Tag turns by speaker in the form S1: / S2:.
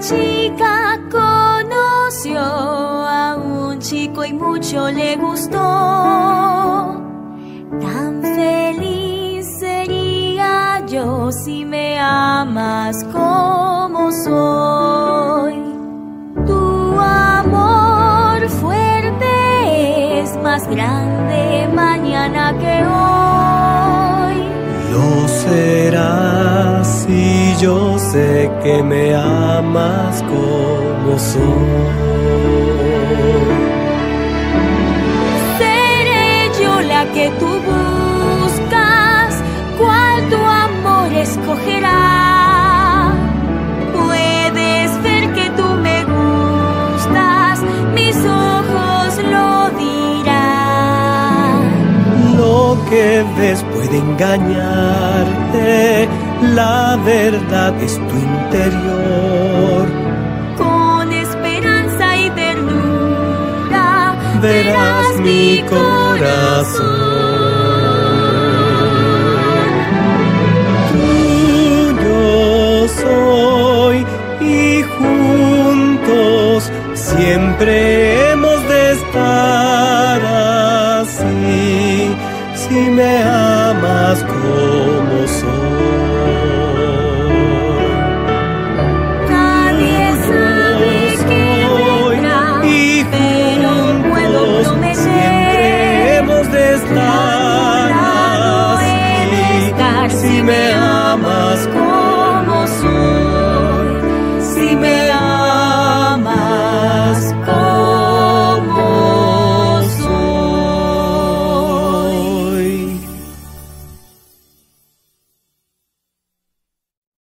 S1: chica conoció a un chico y mucho le gustó. Tan feliz sería yo si me amas como soy. Tu amor fuerte es más grande mañana que hoy.
S2: Lo será si yo sé que me amas como soy.
S1: Seré yo la que tú buscas, cuál tu amor escogerá. Puedes ver que tú me gustas, mis ojos lo dirán.
S2: Lo que ves puede engañarte, la verdad es tu interior.
S1: Con esperanza y ternura
S2: Verás mi corazón. Tuyo soy y juntos siempre hemos de estar así. Si me amas como soy.